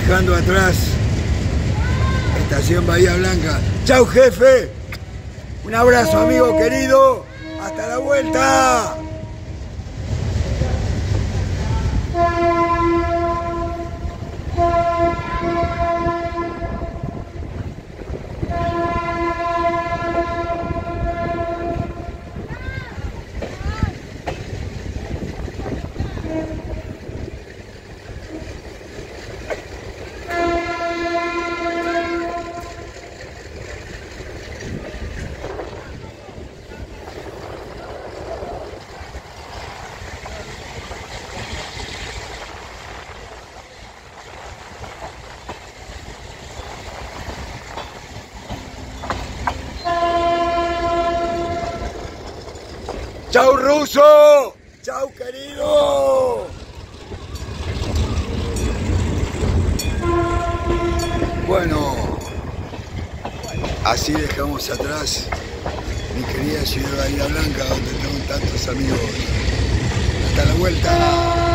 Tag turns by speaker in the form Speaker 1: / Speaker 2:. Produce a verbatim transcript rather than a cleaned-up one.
Speaker 1: dejando atrás Estación Bahía Blanca. ¡Chau, jefe! Un abrazo, amigo querido. ¡Hasta la vuelta! ¡Chau, ruso! ¡Chau, querido! Bueno, así dejamos atrás mi querida ciudad de Bahía Blanca, donde tengo tantos amigos. ¡Hasta la vuelta!